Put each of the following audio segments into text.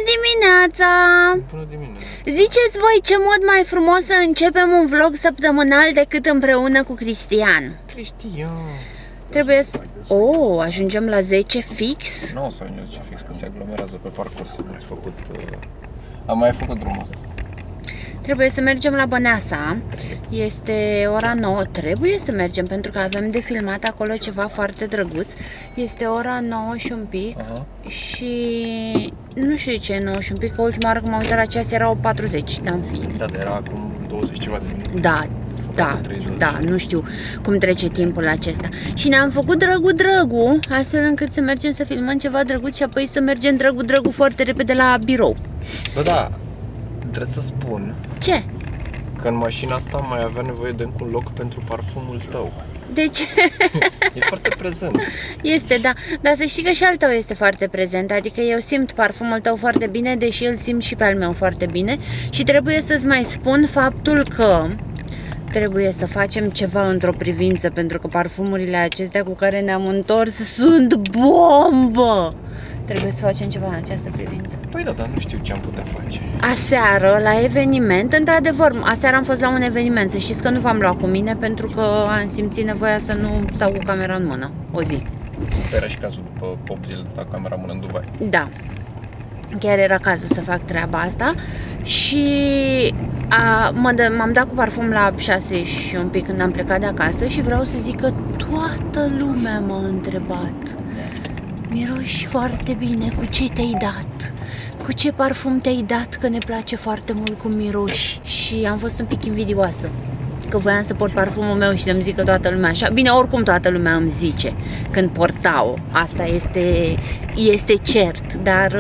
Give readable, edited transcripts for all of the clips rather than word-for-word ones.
dimineața! Bună dimineața! Ziceți voi ce mod mai frumos să începem un vlog săptămânal decât împreună cu Cristian? Cristian! Trebuie să... Oh, ajungem la 10 fix? Nu o să ajungem la 10 fix, că se aglomerează pe parcurs. Am mai făcut drumul ăsta. Trebuie să mergem la Băneasa. Este ora 9. Trebuie să mergem pentru că avem de filmat acolo ceva foarte drăguț. Este ora 9 și un pic. Și nu știu de ce e 9 și un pic, că ultima oară când m-am uitat la ceas era 8:40, dar în fine. Da, era acum 20 ceva de minute. Da, nu știu cum trece timpul acesta. Și ne-am făcut drăgu, astfel încât să mergem să filmăm ceva drăguț și apoi să mergem drăgu foarte repede la birou. Bă, da, trebuie să spun ce? că în mașina asta mai avea nevoie de încă un loc pentru parfumul tău. De ce? E foarte prezent. Este, da. Dar să știi că și al tău este foarte prezent. Adică eu simt parfumul tău foarte bine, deși îl simt și pe al meu foarte bine. Și trebuie să-ți mai spun faptul că trebuie să facem ceva într-o privință, pentru că parfumurile acestea cu care ne-am întors sunt bombă! Trebuie să facem ceva în această privință. Păi da, dar nu știu ce am putea face. Aseară, la eveniment, într-adevăr, aseară am fost la un eveniment. Să știți că nu v-am luat cu mine pentru că am simțit nevoia să nu stau cu camera în mână o zi. Era și cazul după 8 zile de stau cu camera în mână în Dubai. Da. Chiar era cazul să fac treaba asta. Și m-am dat cu parfum la 6 și un pic când am plecat de acasă. Și vreau să zic că toată lumea m-a întrebat: miroși foarte bine, cu ce te-ai dat? Cu ce parfum te-ai dat? Că ne place foarte mult cum miroși. Și am fost un pic invidioasă, că voiam să port parfumul meu și să-mi zică toată lumea așa. Bine, oricum toată lumea îmi zice când portau. Asta este cert,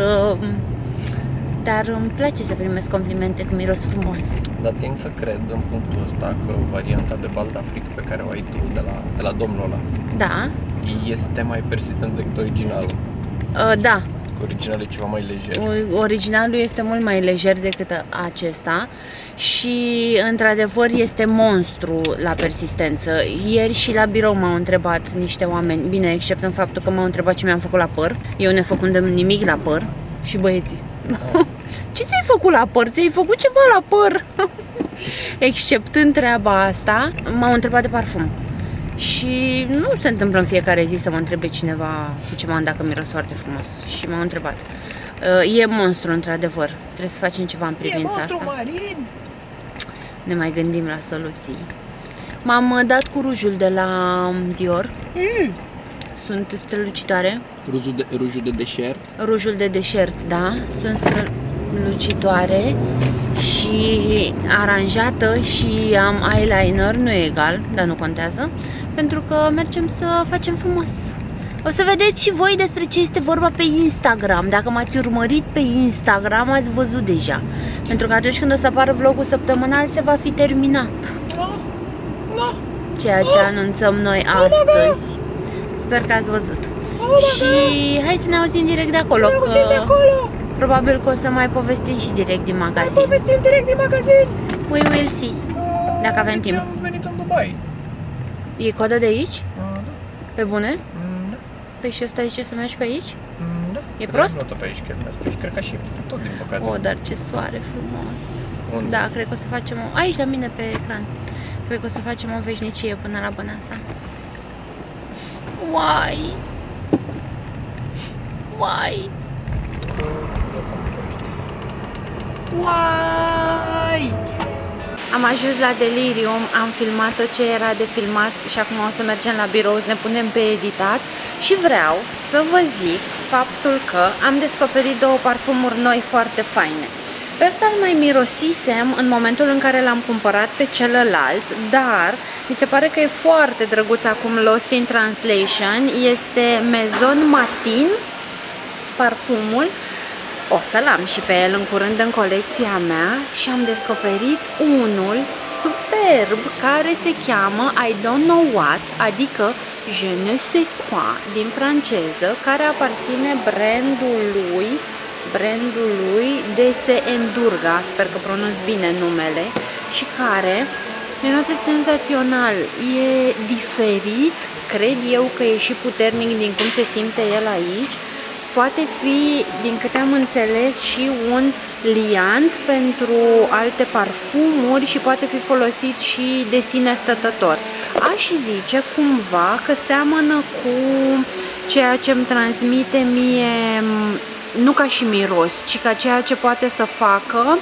dar îmi place să primesc complimente că miros frumos. Dar tind să cred în punctul ăsta că varianta de baldafric pe care o ai tu de la domnul ăla, da, este mai persistent decât originalul. Da. Originalul e ceva mai lejer. Originalul este mult mai lejer decât acesta și într-adevăr este monstru la persistență. Ieri și la birou m-au întrebat niște oameni, bine, except în faptul că m-au întrebat ce mi-am făcut la păr. Eu nefăcând nimic la păr. Și băieții: ce ți-ai făcut la păr? Ți-ai făcut ceva la păr? Exceptând treaba asta, m-au întrebat de parfum. Și nu se întâmplă în fiecare zi să mă întrebe cineva cu ce m-am dat, că miros foarte frumos. Și m-au întrebat. E monstru, într-adevăr. Trebuie să facem ceva în privința asta. Marin. Ne mai gândim la soluții. M-am dat cu rujul de la Dior. Sunt strălucitoare. Rujul de deșert. Rujul de deșert, da. Sunt strălucitoare și aranjată și am eyeliner, nu e egal, dar nu contează, pentru că mergem să facem frumos. O să vedeți și voi despre ce este vorba pe Instagram. Dacă m-ați urmărit pe Instagram, ați văzut deja. Pentru că atunci când o să apară vlogul săptămânal, se va fi terminat ceea ce anunțăm noi astăzi. Sper că ați văzut. Și hai să ne auzim direct de acolo, probabil că o să mai povestim și direct din magazin. We will see. Dacă avem timp. Am venit în Dubai. E coda de aici? Da. Pe bune? Da. Păi și ăsta zice să mergi pe aici? Da. E prost? Nu tot pe aici, cred că și peste tot, din păcate. O, dar ce soare frumos. Unde? Da, cred că o să facem aici la mine pe ecran. Cred că o să facem o veșnicie până la Băneasa. Uai! Am ajuns la Delirium, am filmat tot ce era de filmat și acum o să mergem la birou, să ne punem pe editat. Și vreau să vă zic faptul că am descoperit două parfumuri noi foarte faine. Pe ăsta îl mai mirosisem în momentul în care l-am cumpărat pe celălalt, dar mi se pare că e foarte drăguț acum, Lost in Translation. Este Maison Matin parfumul. O să-l am și pe el în curând în colecția mea și am descoperit unul superb care se cheamă I don't know what, adică je ne sais quoi din franceză, care aparține brandului D.C. Endurga, sper că pronunț bine numele, și care miroase senzațional. E diferit, cred eu că e și puternic din cum se simte el aici. poate fi, din câte am înțeles, și un liant pentru alte parfumuri și poate fi folosit și de sine stătător. Aș zice cumva că seamănă cu ceea ce îmi transmite mie, nu ca și miros, ci ca ceea ce poate să facă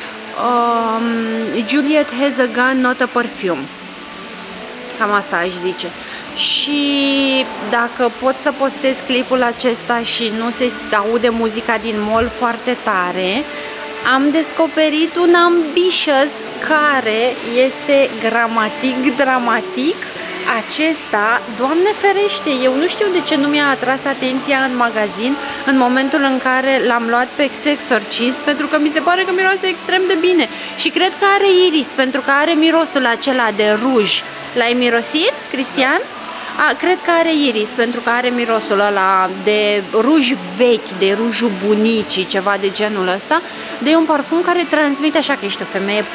Juliet has a gun, not a perfume. Cam asta aș zice. Și dacă pot să postez clipul acesta și nu se aude muzica din mall foarte tare, am descoperit un Ambitious care este dramatic. Acesta, Doamne ferește, eu nu știu de ce nu mi-a atras atenția în magazin în momentul în care l-am luat pe Sexorcism, pentru că mi se pare că miroase extrem de bine. Și cred că are iris, pentru că are mirosul acela de ruj. L-ai mirosit, Cristian? Cred că are iris, pentru că are mirosul ăla de ruj vechi, de rujul bunicii, ceva de genul ăsta. De un parfum care transmite așa că ești o femeie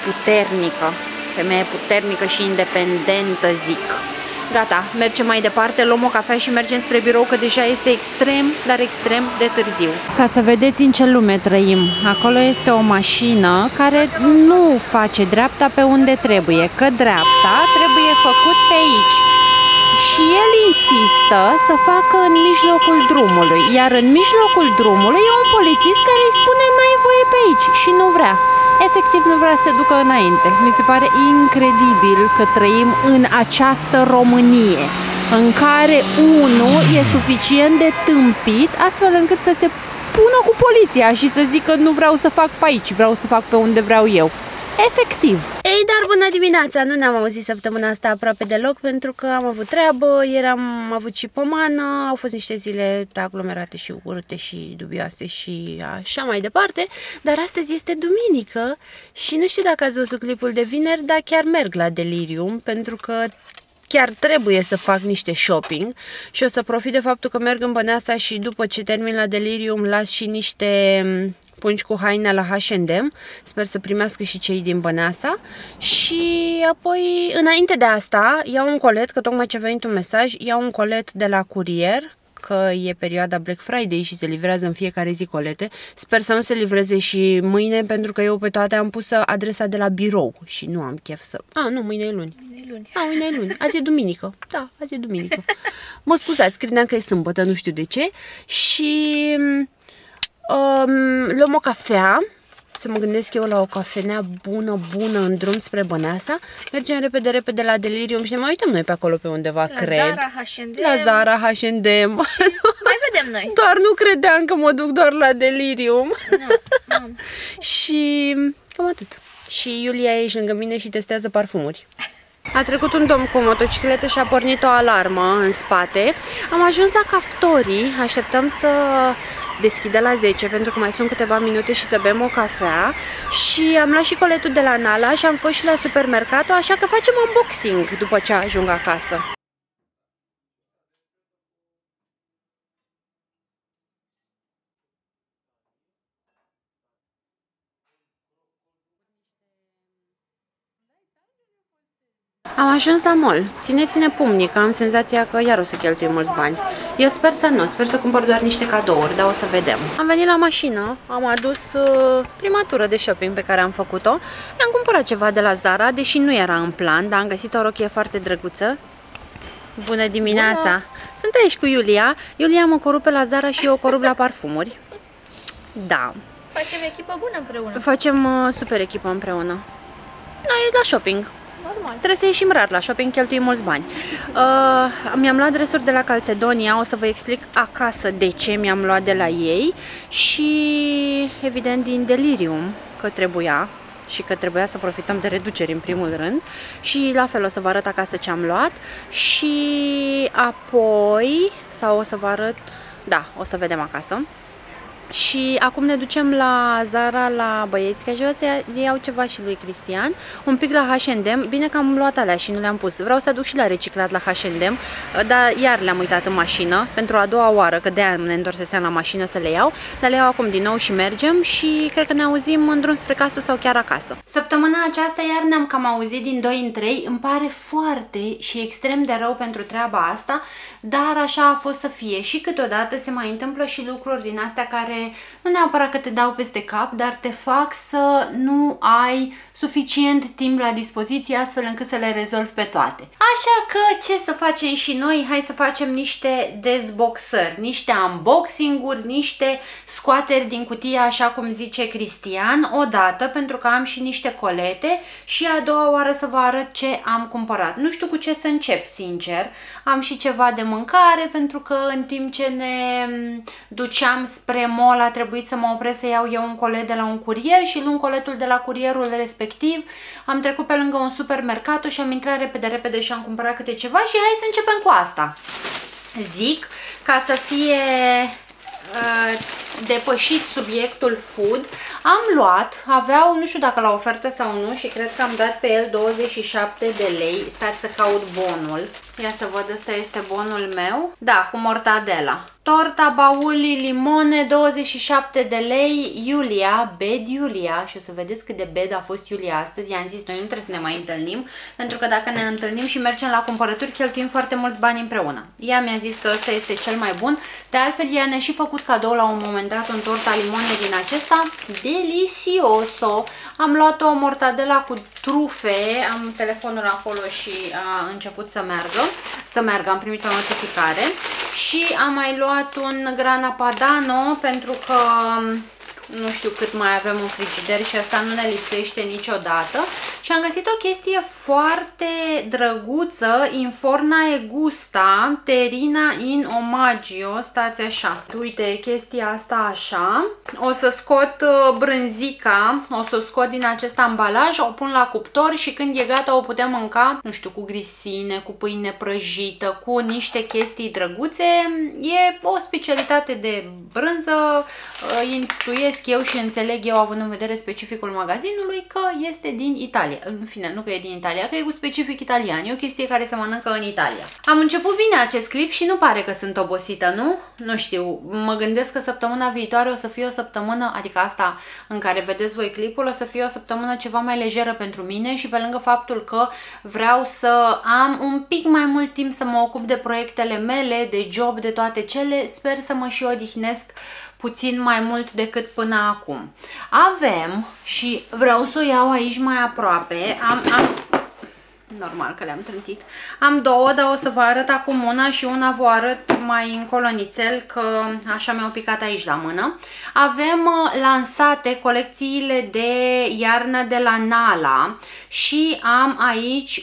puternică și independentă, zic. Gata, mergem mai departe, luăm o cafea și mergem spre birou, că deja este extrem, dar extrem de târziu. Ca să vedeți în ce lume trăim, acolo este o mașină care nu face dreapta pe unde trebuie, că dreapta trebuie făcut pe aici. Și el insistă să facă în mijlocul drumului, iar în mijlocul drumului e un polițist care îi spune n-ai voie pe aici și nu vrea. Efectiv nu vrea să se ducă înainte. Mi se pare incredibil că trăim în această Românie în care unul e suficient de tâmpit astfel încât să se pună cu poliția și să zică nu vreau să fac pe aici, vreau să fac pe unde vreau eu. Efectiv. Ei, dar bună dimineața! Nu ne-am auzit săptămâna asta aproape deloc pentru că am avut treabă, ieri am avut și pomană, au fost niște zile aglomerate și urâte și dubioase și așa mai departe, dar astăzi este duminică și nu știu dacă ați văzut clipul de vineri, dar chiar merg la Delirium pentru că chiar trebuie să fac niște shopping și o să profit de faptul că merg în Băneasa și după ce termin la Delirium las și niște pungi cu haine la H&M, sper să primească și cei din Băneasa și apoi, înainte de asta, iau un colet, că tocmai ce a venit un mesaj, iau un colet de la curier, că e perioada Black Friday și se livrează în fiecare zi colete. Sper să nu se livreze și mâine, pentru că eu pe toate am pus adresa de la birou și nu am chef să... Nu, mâine e luni. Mâine e luni. Azi e duminică. Da, azi e duminică. Mă scuzați, credeam că e sâmbătă, nu știu de ce. Și... luăm o cafea, să mă gândesc eu la o cafenea bună în drum spre Băneasa. Mergem repede la Delirium și ne mai uităm noi pe acolo pe undeva, cred. Zara, H&M. La Zara, H&M. Mai vedem noi. Doar nu credeam că mă duc doar la Delirium. Nu. Și cam atât. Și Iulia e aici lângă mine și testează parfumuri. A trecut un domn cu o motocicletă și a pornit o alarmă în spate. Am ajuns la Caftorii, așteptăm să deschidă la 10 pentru că mai sunt câteva minute și să bem o cafea. Și am luat și coletul de la Nala și am fost și la Supermercato, așa că facem unboxing după ce ajung acasă. Am ajuns la mall. Țineți-ne pumnii, că am senzația că iar o să cheltuim mulți bani. Eu sper să nu, sper să cumpăr doar niște cadouri, dar o să vedem. Am venit la mașină, am adus prima tură de shopping pe care am făcut-o. Mi-am cumpărat ceva de la Zara, deși nu era în plan, dar am găsit o rochie foarte drăguță. Bună dimineața! Bună. Sunt aici cu Iulia. Iulia mă corupe la Zara și eu o corup la parfumuri. Da. Facem echipă bună împreună. Facem super echipă împreună. Noi la shopping. Normal. Trebuie să ieșim rar la shopping, cheltuim mulți bani. Mi-am luat dresuri de la Calcedonia, o să vă explic acasă de ce mi-am luat de la ei și evident din Delirium, că trebuia și că trebuia să profităm de reduceri în primul rând și la fel o să vă arăt acasă ce am luat și apoi, sau o să vă arăt, da, o să vedem acasă. Și acum ne ducem la Zara, la băieți, că aș vrea să iau ceva și lui Cristian. Un pic la H&M, bine că am luat alea și nu le-am pus. Vreau să aduc și la reciclat la H&M, dar iar le-am uitat în mașină, pentru a doua oară, că de-aia ne întorseseam la mașină să le iau. Dar le iau acum din nou și mergem și cred că ne auzim în drum spre casă sau chiar acasă. Săptămâna aceasta iar ne-am cam auzit din 2 în 3, îmi pare foarte și extrem de rău pentru treaba asta, dar așa a fost să fie și câteodată se mai întâmplă și lucruri din astea care nu neapărat că te dau peste cap, dar te fac să nu ai suficient timp la dispoziție astfel încât să le rezolvi pe toate. Așa că ce să facem și noi? Hai să facem niște dezboxări, niște unboxing-uri, niște scoateri din cutie, așa cum zice Cristian, odată pentru că am și niște colete și a doua oară să vă arăt ce am cumpărat. Nu știu cu ce să încep, sincer. Am și ceva de mâncare pentru că în timp ce ne duceam spre mall a trebuit să mă opresc să iau eu un colet de la un curier și luând coletul de la curierul respectiv am trecut pe lângă un supermercato și am intrat repede și am cumpărat câte ceva și hai să începem cu asta. Zic, ca să fie depășit subiectul food, am luat, aveau, nu știu dacă la ofertă sau nu și cred că am dat pe el 27 de lei, stați să caut bonul, ia să văd, ăsta este bonul meu, da, cu mortadela. Torta Bauli limone, 27 de lei, Iulia, bed Iulia, și o să vedeți cât de bed a fost Iulia astăzi, i-am zis, noi nu trebuie să ne mai întâlnim, pentru că dacă ne întâlnim și mergem la cumpărături, cheltuim foarte mulți bani împreună. Ea mi-a zis că ăsta este cel mai bun, de altfel ea ne-a și făcut cadou la un moment dat un torta limone din acesta, delicioso. Am luat o mortadela cu trufe, am telefonul acolo și a început să meargă, am primit o notificare și am mai luat un grana padano pentru că nu știu cât mai avem în frigider și asta nu ne lipsește niciodată. Și am găsit o chestie foarte drăguță, Infornae Gusta, Terrina in Omaggio, stați așa. Uite, chestia asta așa. O să scot brânzica, o să o scot din acest ambalaj, o pun la cuptor și când e gata o putem mânca, nu știu, cu grisine, cu pâine prăjită, cu niște chestii drăguțe. E o specialitate de brânză, intuiesc eu și înțeleg eu, având în vedere specificul magazinului, că este din Italia. În fine, nu că e din Italia, că e cu specific italian. E o chestie care se mănâncă în Italia. Am început bine acest clip și nu pare că sunt obosită, nu? Nu știu, mă gândesc că săptămâna viitoare o să fie o săptămână, adică asta în care vedeți voi clipul, o să fie o săptămână ceva mai lejeră pentru mine și pe lângă faptul că vreau să am un pic mai mult timp să mă ocup de proiectele mele, de job, de toate cele, sper să mă și odihnesc puțin mai mult decât până acum. Avem, și vreau să o iau aici mai aproape, normal că le-am trântit. Am două, dar o să vă arăt acum una și una vă arăt mai încolo nițel, că așa mi-au picat aici la mână. Avem lansate colecțiile de iarnă de la Nala și am aici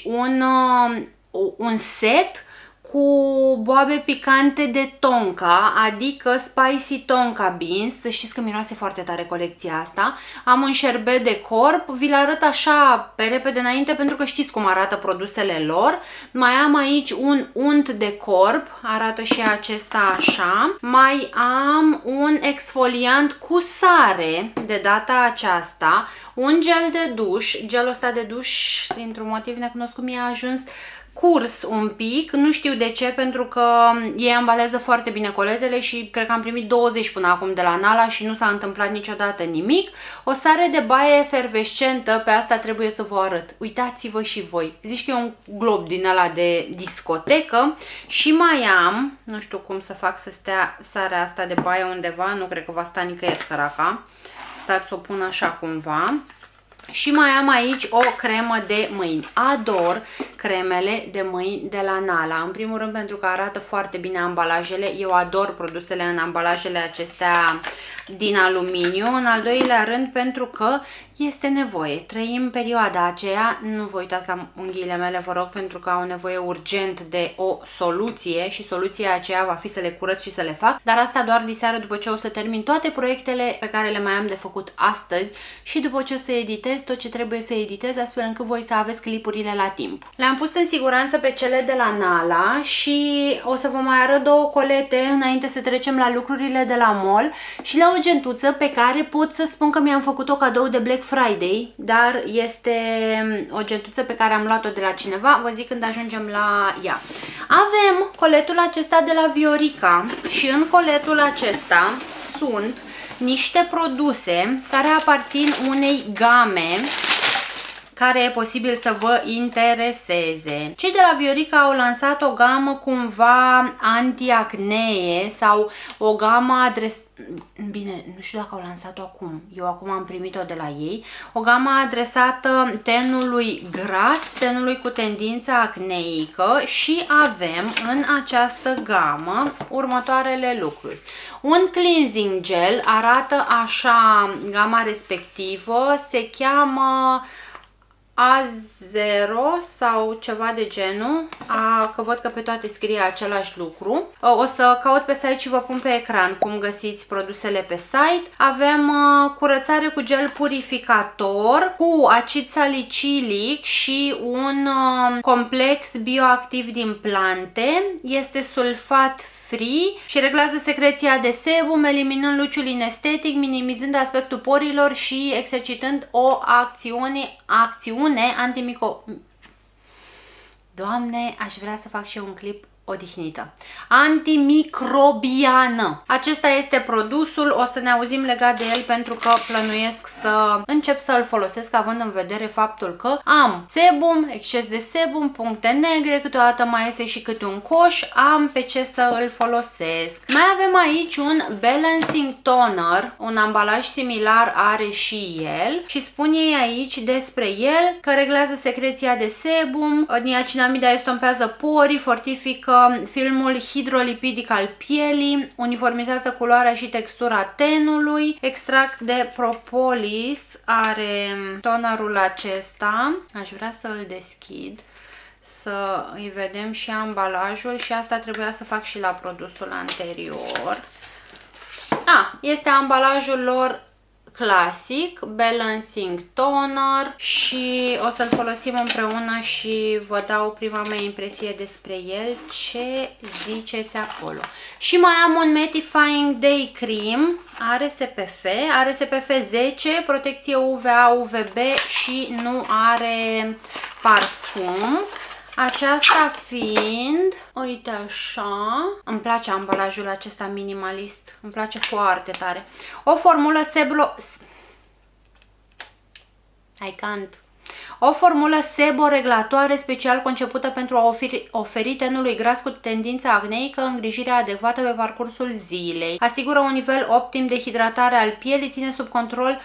un set cu boabe picante de tonka, adică spicy tonka beans. Să știți că miroase foarte tare colecția asta. Am un șerbet de corp, vi-l arăt așa pe repede înainte pentru că știți cum arată produsele lor. Mai am aici un unt de corp, arată și acesta așa. Mai am un exfoliant cu sare de data aceasta, un gel de duș, gelul ăsta de duș dintr-un motiv necunoscut mi-a ajuns curs un pic, nu știu de ce, pentru că ei ambalează foarte bine coletele și cred că am primit 20 până acum de la Nala și nu s-a întâmplat niciodată nimic. O sare de baie efervescentă, pe asta trebuie să vă arăt. Uitați-vă și voi. Zici că e un glob din ăla de discotecă și mai am, nu știu cum să fac să stea sarea asta de baie undeva, nu cred că va sta nicăieri săraca. Stați să o pun așa cumva. Și mai am aici o cremă de mâini. Ador cremele de mâini de la Nala. În primul rând pentru că arată foarte bine ambalajele. Eu ador produsele în ambalajele acestea din aluminiu. În al doilea rând pentru că este nevoie. Trăim perioada aceea. Nu vă uitați la unghiile mele, vă rog, pentru că au nevoie urgent de o soluție și soluția aceea va fi să le curăț și să le fac. Dar asta doar diseară, după ce o să termin toate proiectele pe care le mai am de făcut astăzi și după ce o să editez tot ce trebuie să editez, astfel încât voi să aveți clipurile la timp. Le-am Le-am pus în siguranță pe cele de la Nala și o să vă mai arăt două colete înainte să trecem la lucrurile de la mall și la o gentuță pe care pot să spun că mi-am făcut-o cadou de Black Friday, dar este o gentuță pe care am luat-o de la cineva, vă zic când ajungem la ea. Avem coletul acesta de la Viorica și în coletul acesta sunt niște produse care aparțin unei game care e posibil să vă intereseze. Cei de la Viorica au lansat o gamă cumva anti-acnee sau o gamă bine, nu știu dacă au lansat-o acum, eu acum am primit-o de la ei, o gamă adresată tenului gras, tenului cu tendință acneică și avem în această gamă următoarele lucruri. Un cleansing gel, arată așa gama respectivă, se cheamă A0 sau ceva de genul, că văd că pe toate scrie același lucru. O să caut pe site și vă pun pe ecran cum găsiți produsele pe site. Avem curățare cu gel purificator cu acid salicilic și un complex bioactiv din plante. Este sulfat free și reglează secreția de sebum, eliminând luciul inestetic, minimizând aspectul porilor și exercitând o acțiune Doamne, aș vrea să fac și eu un clip odihnită. Antimicrobiană. Acesta este produsul, o să ne auzim legat de el pentru că plănuiesc să încep să îl folosesc având în vedere faptul că am sebum, exces de sebum, puncte negre, câteodată mai iese și câte un coș, am pe ce să îl folosesc. Mai avem aici un balancing toner, un ambalaj similar are și el și spun ei aici despre el că reglează secreția de sebum, niacinamida estompează porii, fortifică filmul hidrolipidic al pielii, uniformizează culoarea și textura tenului, extract de propolis are tonerul acesta. Aș vrea să îl deschid, să îi vedem și ambalajul și asta trebuia să fac și la produsul anterior. Este ambalajul lor clasic, balancing toner și o să-l folosim împreună și vă dau prima mea impresie despre el, ce ziceți acolo. Și mai am un mattifying day cream, are SPF, are SPF 10, protecție UVA, UVB și nu are parfum. Aceasta fiind, uite așa, îmi place ambalajul acesta minimalist, îmi place foarte tare. O formulă O formulă seboreglatoare special concepută pentru a oferi tenului gras cu tendință acneică îngrijirea adecvată pe parcursul zilei. Asigură un nivel optim de hidratare al pielii, ține sub control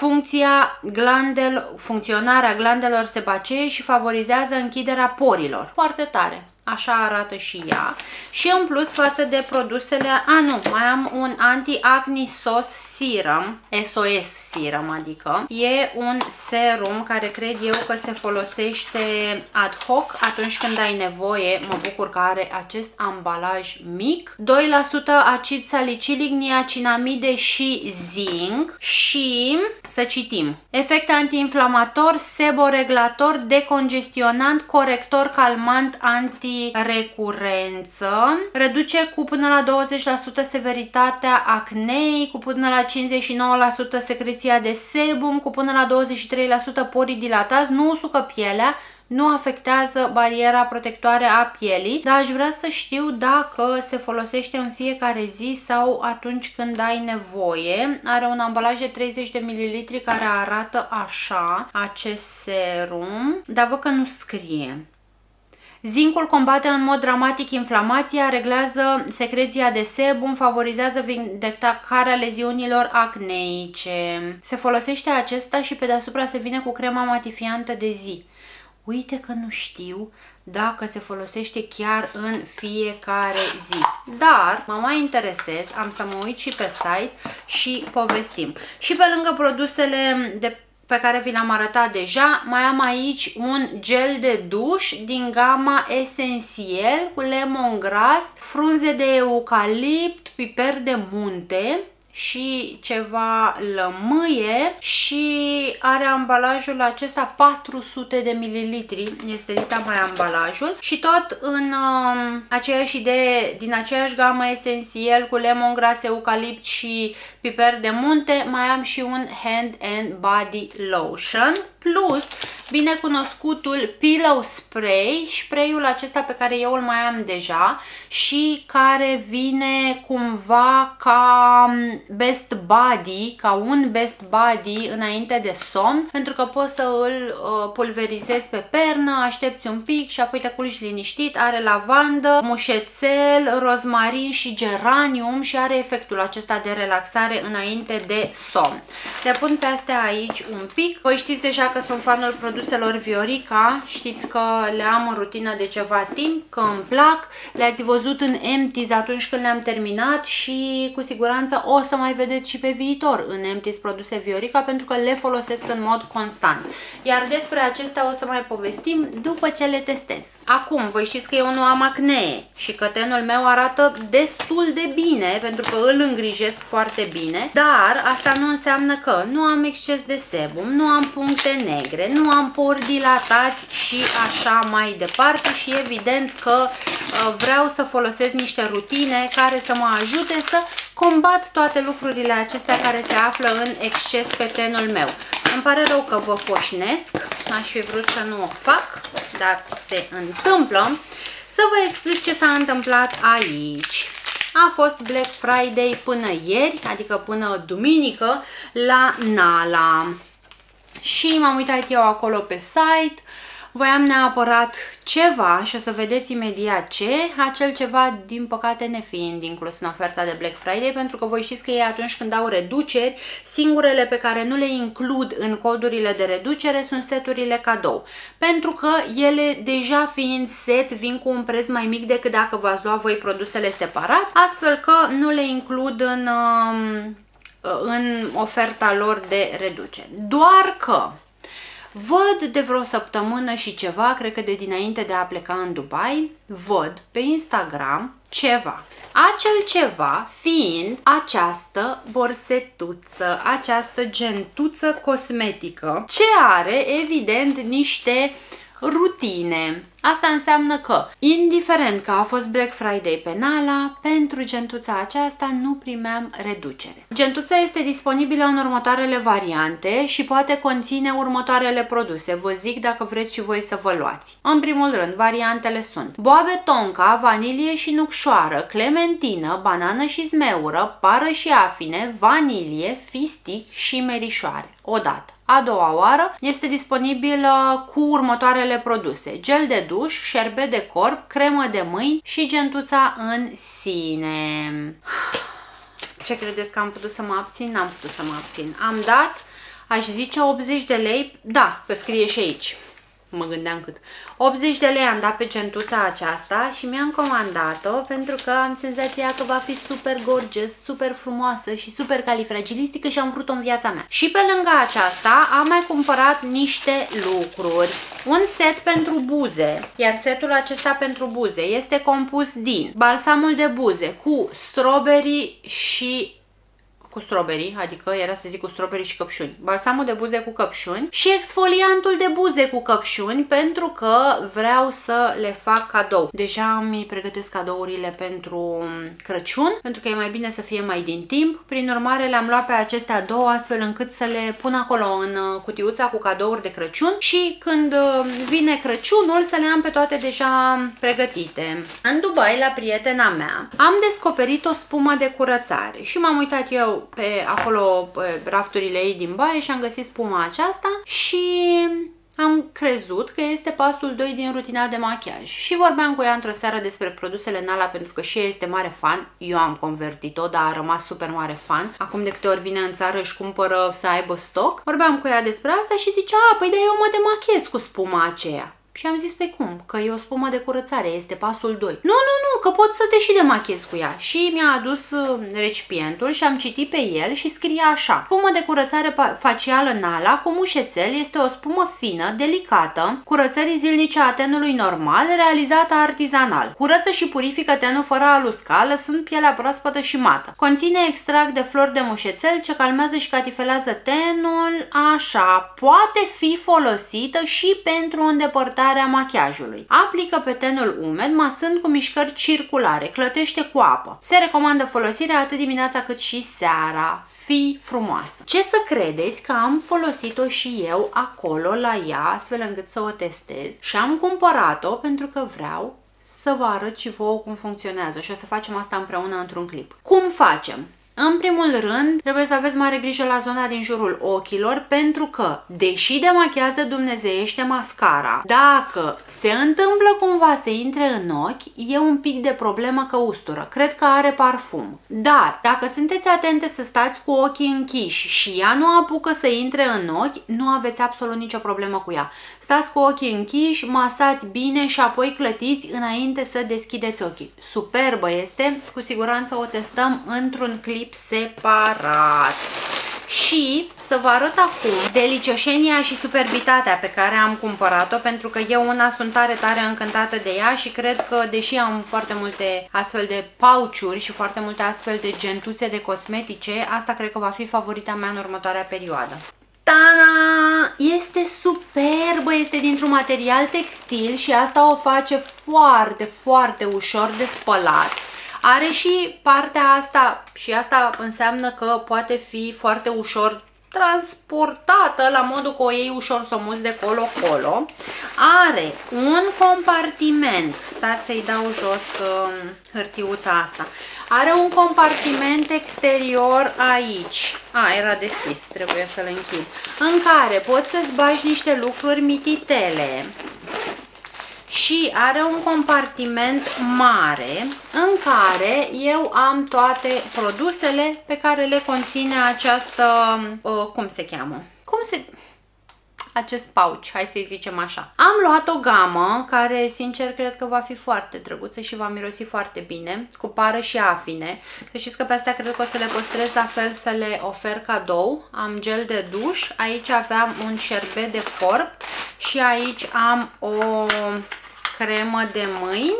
funcționarea glandelor sebacee și favorizează închiderea porilor. Foarte tare! Așa arată și ea. Și în plus față de produsele... mai am un anti-acne sos serum, SOS serum, adică. E un serum care cred eu că se folosește ad hoc atunci când ai nevoie. Mă bucur că are acest ambalaj mic. 2% acid salicilic, niacinamide și zinc. Și să citim. Efect antiinflamator, seboreglator, decongestionant, corector, calmant, antirecurență, reduce cu până la 20% severitatea acneei, cu până la 59% secreția de sebum, cu până la 23% porii dilatați, nu usucă pielea, nu afectează bariera protectoare a pielii, dar aș vrea să știu dacă se folosește în fiecare zi sau atunci când ai nevoie. Are un ambalaj de 30 de ml care arată așa, acest serum, dar văd că nu scrie. Zincul combate în mod dramatic inflamația, reglează secreția de sebum, favorizează vindecarea leziunilor acneice. Se folosește acesta și pe deasupra se vine cu crema matifiantă de zi. Uite că nu știu dacă se folosește chiar în fiecare zi. Dar mă mai interesez, am să mă uit și pe site și povestim. Și pe lângă produsele pe care vi l-am arătat deja, mai am aici un gel de duș din gama Essentiel cu lemongrass, frunze de eucalipt, piper de munte și ceva lămâie și are ambalajul acesta 400 de mililitri, este dita mai ambalajul și tot în aceeași idee, din aceeași gamă esențial cu lemongrass, eucalipt și piper de munte, mai am și un hand and body lotion plus binecunoscutul pillow spray, spray-ul acesta pe care eu îl mai am deja și care vine cumva ca best body, ca un best body înainte de somn, pentru că poți să îl pulverizezi pe pernă, aștepți un pic și apoi te culci liniștit, are lavandă, mușețel, rozmarin și geranium și are efectul acesta de relaxare înainte de somn. Le pun pe astea aici un pic. Voi știți deja că sunt fanul produselor Viorica, știți că le am în rutină de ceva timp, că îmi plac, le-ați văzut în empties atunci când le-am terminat și cu siguranță o să mai vedeți și pe viitor în empties produse Viorica pentru că le folosesc în mod constant. Iar despre acestea o să mai povestim după ce le testez. Acum, voi știți că eu nu am acnee și că tenul meu arată destul de bine pentru că îl îngrijesc foarte bine, dar asta nu înseamnă că nu am exces de sebum, nu am puncte negre, nu am pori dilatați și așa mai departe și evident că vreau să folosesc niște rutine care să mă ajute să combat toate lucrurile acestea care se află în exces pe tenul meu. Îmi pare rău că vă foșnesc, aș fi vrut să nu o fac, dar se întâmplă. Să vă explic ce s-a întâmplat aici. A fost Black Friday până ieri, adică până duminică, la Nala. Și m-am uitat eu acolo pe site, voiam neapărat ceva și o să vedeți imediat ce, acel ceva din păcate nefiind inclus în oferta de Black Friday, pentru că voi știți că ei atunci când au reduceri, singurele pe care nu le includ în codurile de reducere sunt seturile cadou, pentru că ele deja fiind set vin cu un preț mai mic decât dacă v-ați lua voi produsele separat, astfel că nu le includ în oferta lor de reducere. Doar că văd de vreo săptămână și ceva, cred că de dinainte de a pleca în Dubai, văd pe Instagram ceva. Acel ceva fiind această borsetuță, această gentuță cosmetică, ce are evident niște rutine. Asta înseamnă că, indiferent că a fost Black Friday pe Nala, pentru gentuța aceasta nu primeam reducere. Gentuța este disponibilă în următoarele variante și poate conține următoarele produse. Vă zic dacă vreți și voi să vă luați. În primul rând, variantele sunt boabe tonka, vanilie și nucșoară, clementină, banană și zmeură, pară și afine, vanilie, fistic și merișoare. Odată. A doua oară este disponibilă cu următoarele produse: gel de duș, șerbet de corp, cremă de mâini și gentuța în sine. Ce credeți că am putut să mă abțin? N-am putut să mă abțin. Am dat, aș zice, 80 de lei, da, că scrie și aici. Mă gândeam cât. 80 de lei am dat pe gentuța aceasta și mi-am comandat-o pentru că am senzația că va fi super gorgeous, super frumoasă și super califragilistică și am vrut-o în viața mea. Și pe lângă aceasta am mai cumpărat niște lucruri. Un set pentru buze, iar setul acesta pentru buze este compus din balsamul de buze cu strawberry și adică era să zic cu strawberry și căpșuni, balsamul de buze cu căpșuni și exfoliantul de buze cu căpșuni pentru că vreau să le fac cadou. Deja îmi pregătesc cadourile pentru Crăciun, pentru că e mai bine să fie mai din timp. Prin urmare le-am luat pe acestea două astfel încât să le pun acolo în cutiuța cu cadouri de Crăciun și când vine Crăciunul să le am pe toate deja pregătite. În Dubai, la prietena mea, am descoperit o spumă de curățare și m-am uitat eu pe acolo pe rafturile ei din baie și am găsit spuma aceasta și am crezut că este pasul 2 din rutina de machiaj. Și vorbeam cu ea într-o seară despre produsele Nala pentru că și ea este mare fan. Eu am convertit-o, dar a rămas super mare fan. Acum de câte ori vine în țară își cumpără să aibă stoc. Vorbeam cu ea despre asta și zicea, păi da, eu mă demachiez cu spuma aceea. Și am zis, pe cum? Că e o spumă de curățare, este pasul 2. Nu, că pot să te și demachez cu ea. Și mi-a adus recipientul și am citit pe el și scrie așa: spumă de curățare facială Nala cu mușețel este o spumă fină, delicată, curățării zilnice a tenului normal, realizată artizanal. Curăță și purifică tenul fără a lusca, lăsând pielea proaspătă și mată. Conține extract de flori de mușețel ce calmează și catifelează tenul, așa. Poate fi folosită și pentru îndepărtarea machiajului. Aplică pe tenul umed, masând cu mișcări circulare, clătește cu apă. Se recomandă folosirea atât dimineața cât și seara. Fii frumoasă. Ce să credeți că am folosit-o și eu acolo la ea, astfel încât să o testez și am cumpărat-o pentru că vreau să vă arăt și vouă cum funcționează și o să facem asta împreună într-un clip. Cum facem? În primul rând, trebuie să aveți mare grijă la zona din jurul ochilor, pentru că, deși demachează dumnezeiește mascara, dacă se întâmplă cumva să intre în ochi, e un pic de problemă că ustură. Cred că are parfum. Dar, dacă sunteți atente să stați cu ochii închiși și ea nu apucă să intre în ochi, nu aveți absolut nicio problemă cu ea. Stați cu ochii închiși, masați bine și apoi clătiți înainte să deschideți ochii. Superbă este, cu siguranță o testăm într-un clip separat. Și să vă arăt acum delicioșenia și superbitatea pe care am cumpărat-o, pentru că eu una sunt tare încântată de ea și cred că, deși am foarte multe astfel de pauciuri și foarte multe astfel de gentuțe de cosmetice, asta cred că va fi favorita mea în următoarea perioadă. Tana! Este superbă, este dintr-un material textil și asta o face foarte ușor de spălat. Are și partea asta și asta înseamnă că poate fi foarte ușor transportată, la modul că o iei ușor să o muți de colo-colo. Are un compartiment, stați să-i dau jos hârtiuța asta. Are un compartiment exterior aici. Era deschis, trebuie să-l închid. În care poți să-ți bagi niște lucruri mititele. Și are un compartiment mare în care eu am toate produsele pe care le conține această, cum se cheamă? Acest pouch, hai să-i zicem așa. Am luat o gamă care, sincer, cred că va fi foarte drăguță și va mirosi foarte bine, cu pară și afine. Să știți că pe astea cred că o să le păstrez, la fel să le ofer cadou. Am gel de duș, aici aveam un șerbet de corp și aici am o cremă de mâini,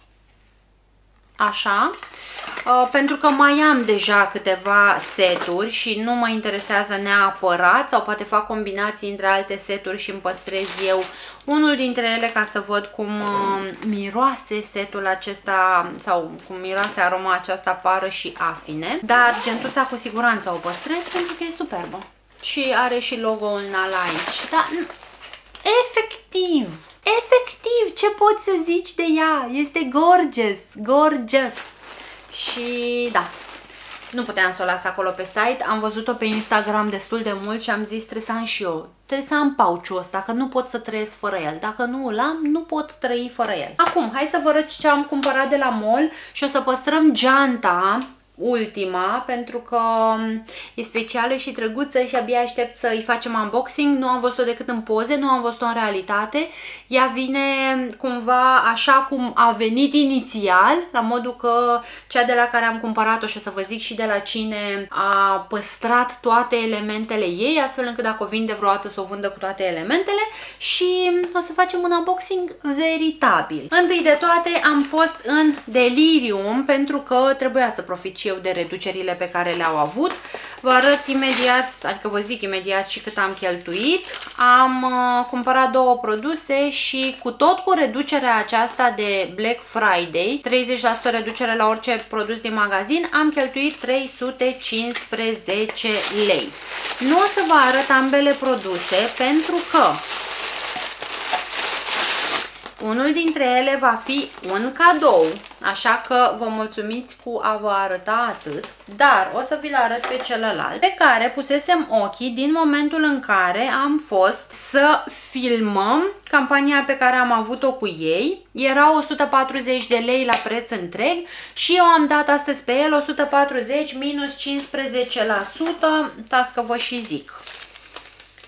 așa, pentru că mai am deja câteva seturi și nu mă interesează neapărat, sau poate fac combinații între alte seturi și îmi păstrez eu unul dintre ele ca să văd cum miroase setul acesta sau cum miroase aroma aceasta, pară și afine. Dar gentuța cu siguranță o păstrez pentru că e superbă și are și logo-ul Nala aici. Dar efectiv, ce poți să zici de ea? Este gorgeous. Și da, nu puteam să o las acolo pe site, am văzut-o pe Instagram destul de mult și am zis trebuie să am și eu, trebuie să am pauciul ăsta, că nu pot să trăiesc fără el. Dacă nu îl am, nu pot trăi fără el. Acum, hai să vă arăt ce am cumpărat de la mall și o să păstrăm geanta, ultima, pentru că e specială și drăguță și abia aștept să îi facem unboxing. Nu am văzut-o decât în poze, nu am văzut-o în realitate. Ea vine cumva așa cum a venit inițial, la modul că cea de la care am cumpărat-o, și o să vă zic și de la cine, a păstrat toate elementele ei, astfel încât dacă o vinde vreodată să o vândă cu toate elementele și o să facem un unboxing veritabil. Întâi de toate am fost în delirium pentru că trebuia să profit și eu de reducerile pe care le-au avut. Vă arăt imediat, adică vă zic imediat și cât am cheltuit. Am cumpărat două produse și cu reducerea aceasta de Black Friday, 30% reducere la orice produs din magazin, am cheltuit 315 lei. Nu o să vă arăt ambele produse pentru că unul dintre ele va fi un cadou, așa că vă mulțumiți cu a vă arăta atât, dar o să vi-l arăt pe celălalt, pe care pusesem ochii din momentul în care am fost să filmăm campania pe care am avut-o cu ei. Era 140 de lei la preț întreg și eu am dat astăzi pe el 140 minus 15%, stați că vă și zic.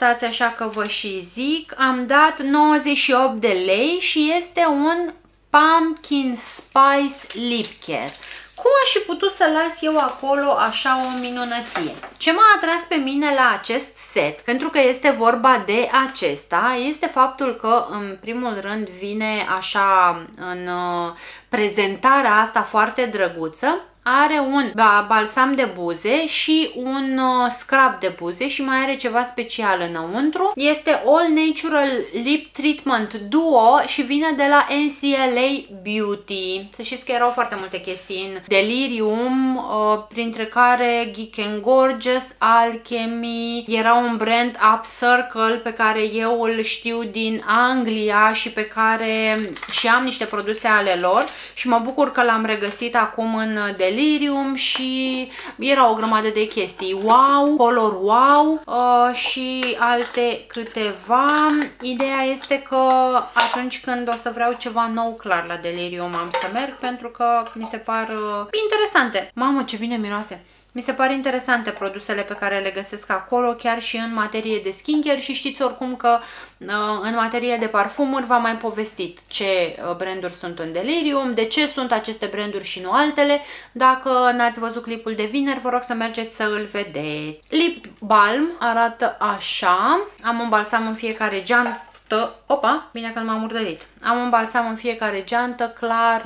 stați așa că vă și zic, am dat 98 de lei și este un Pumpkin Spice Lip Care. Cum aș fi putut să las eu acolo așa o minunăție? Ce m-a atras pe mine la acest set, pentru că este vorba de acesta, este faptul că în primul rând vine așa în prezentarea asta foarte drăguță. Are un balsam de buze și un scrub de buze și mai are ceva special înăuntru. Este All Natural Lip Treatment Duo și vine de la NCLA Beauty. Să știți că erau foarte multe chestii în Delirium, printre care Geek and Gorgeous, Alchemy, era un brand Up Circle pe care eu îl știu din Anglia și pe care și am niște produse ale lor și mă bucur că l-am regăsit acum în Delirium și era o grămadă de chestii. Wow, Color Wow și alte câteva. Ideea este că atunci când o să vreau ceva nou, clar la Delirium am să merg pentru că mi se par interesante. Mamă, ce bine miroase! Mi se pare interesante produsele pe care le găsesc acolo, chiar și în materie de skincare și știți oricum că în materie de parfumuri v-am mai povestit ce branduri sunt în Delirium, de ce sunt aceste branduri și nu altele. Dacă n-ați văzut clipul de vineri, vă rog să mergeți să îl vedeți. Lip Balm arată așa. Am un balsam în fiecare geantă. Opa, bine că nu m-am murdărit. Am un balsam în fiecare geantă, clar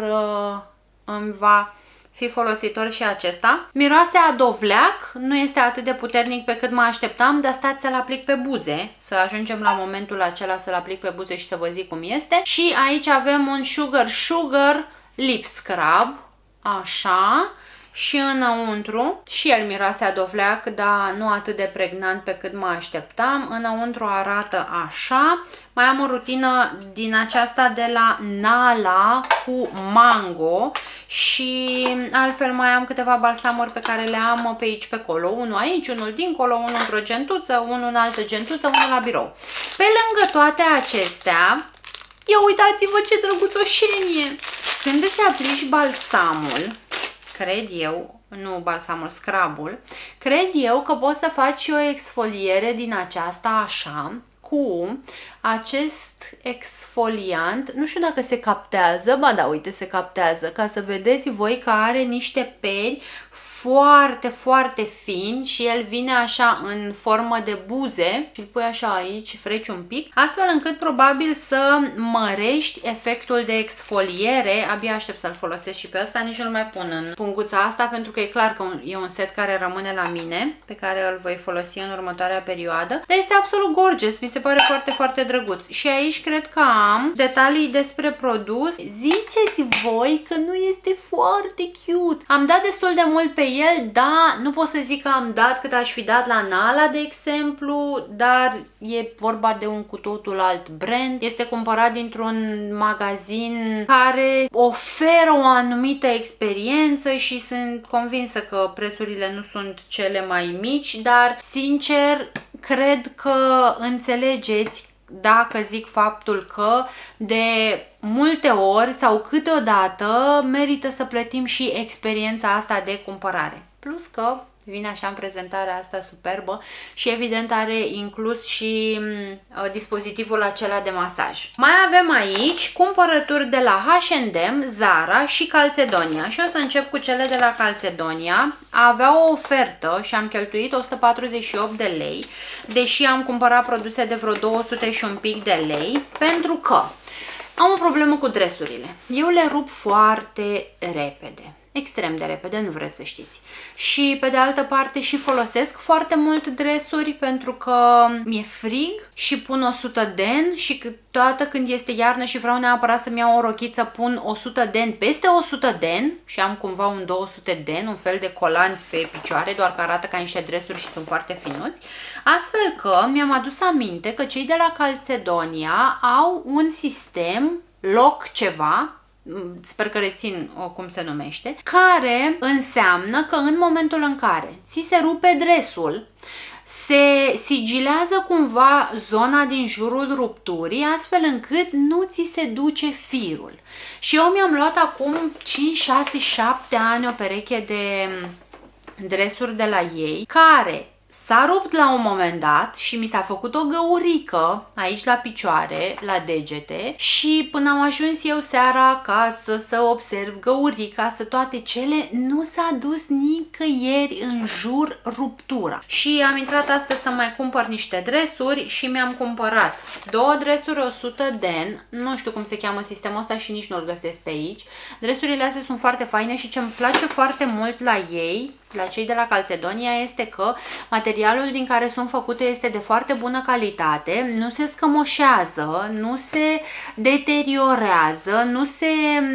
îmi va fi folositor și acesta. Miroase a dovleac, nu este atât de puternic pe cât mă așteptam, dar stați să-l aplic pe buze, să ajungem la momentul acela să-l aplic pe buze și să vă zic cum este. Și aici avem un Sugar Lip Scrub, așa, și înăuntru, și el miroase a dovleac, dar nu atât de pregnant pe cât mă așteptam. Înăuntru arată așa. Mai am o rutină din aceasta de la Nala cu mango și altfel mai am câteva balsamuri pe care le am pe aici, pe acolo. Unul aici, unul dincolo, unul într-o gentuță, unul în altă gentuță, unul la birou. Pe lângă toate acestea, ia uitați-vă ce drăguțoșenie! Când îți aplici balsamul, cred eu, nu balsamul, scrubul, cred eu că poți să faci o exfoliere din aceasta așa, cu acest exfoliant. Nu știu dacă se captează, ba da, uite, se captează, ca să vedeți voi că are niște peri foarte, foarte fin și el vine așa în formă de buze și îl pui așa aici, freci un pic, astfel încât probabil să mărești efectul de exfoliere. Abia aștept să-l folosesc și pe ăsta, nici nu mai pun în punguța asta pentru că e clar că e un set care rămâne la mine, pe care îl voi folosi în următoarea perioadă, dar este absolut gorgeous, mi se pare foarte, foarte drăguț. Și aici cred că am detalii despre produs. Ziceți voi că nu este foarte cute. Am dat destul de mult pe el, da, nu pot să zic că am dat cât aș fi dat la Nala, de exemplu, dar e vorba de un cu totul alt brand. Este cumpărat dintr-un magazin care oferă o anumită experiență și sunt convinsă că prețurile nu sunt cele mai mici, dar, sincer, cred că înțelegeți dacă zic faptul că de multe ori sau câteodată merită să plătim și experiența asta de cumpărare. Plus că vine așa în prezentarea asta superbă și evident are inclus și dispozitivul acela de masaj. Mai avem aici cumpărături de la H&M, Zara și Calzedonia și o să încep cu cele de la Calzedonia. Avea o ofertă și am cheltuit 148 de lei, deși am cumpărat produse de vreo 200 și un pic de lei, pentru că am o problemă cu dresurile. Eu le rup foarte repede. Extrem de repede, nu vreți să știți. Și pe de altă parte și folosesc foarte mult dresuri pentru că mi-e frig și pun 100 den și câteodată când este iarnă și vreau neapărat să-mi iau o rochiță, pun 100 den peste 100 den și am cumva un 200 den, un fel de colanți pe picioare, doar că arată ca niște dresuri și sunt foarte finuți. Astfel că mi-am adus aminte că cei de la Calzedonia au un sistem, loc ceva, sper că rețin cum se numește, care înseamnă că în momentul în care ți se rupe dresul, se sigilează cumva zona din jurul rupturii, astfel încât nu ți se duce firul. Și eu mi-am luat acum 5, 6, 7 ani o pereche de dresuri de la ei, care S-a rupt la un moment dat și mi s-a făcut o găurică aici la picioare, la degete, și până am ajuns eu seara acasă să observ găurica, să toate cele, nu s-a dus nicăieri în jur ruptura. Și am intrat astăzi să mai cumpăr niște dresuri și mi-am cumpărat 2 dresuri 100 den, nu știu cum se cheamă sistemul ăsta și nici nu-l găsesc pe aici. Dresurile astea sunt foarte faine și ce-mi place foarte mult la ei, la cei de la Calzedonia, este că materialul din care sunt făcute este de foarte bună calitate, nu se scămoșează, nu se deteriorează, nu se